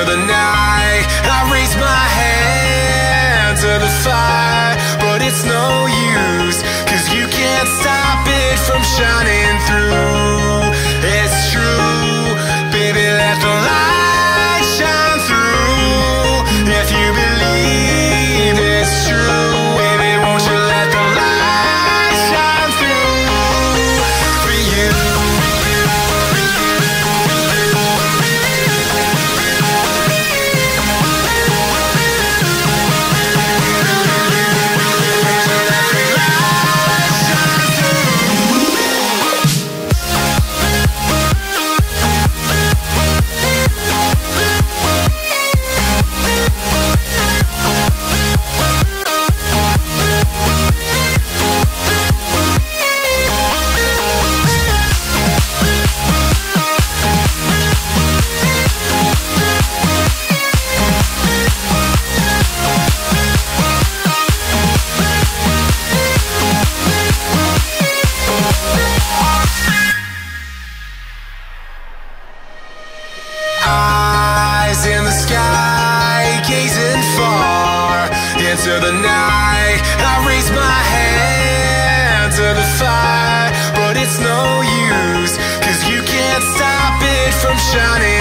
the night. I raise my hand to the fire, but it's no use, 'cause you can't stop it from shining through. It's true, baby, let the light shine through. If you believe it's true, baby, won't you let the light shine through for you. Eyes in the sky, gazing far into the night. I raise my hand to the fire, but it's no use, 'cause you can't stop it from shining